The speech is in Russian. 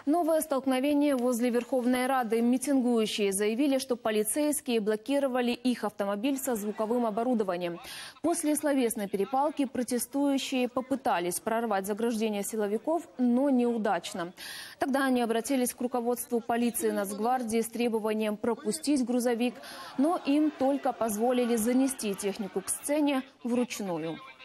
Новое столкновение возле Верховной Рады. Митингующие заявили, что полицейские блокировали их автомобиль со звуковым оборудованием. После словесной перепалки протестующие попытались прорвать заграждение силовиков, но неудачно. Тогда они обратились к руководству полиции Нацгвардии с требованием пропустить грузовик, но им только позволили занести технику к сцене вручную.